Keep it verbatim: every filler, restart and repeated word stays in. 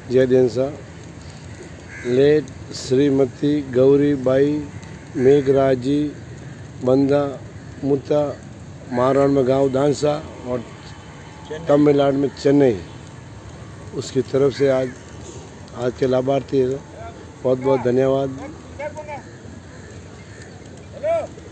जय देनसा। लेट श्रीमती गौरी बाई मेघराजी बंदा मुता महाराष्ट्र में गांव दानसा और तमिलनाडु में चेन्नई, उसकी तरफ से आज आज के लाभार्थी है। बहुत बहुत धन्यवाद।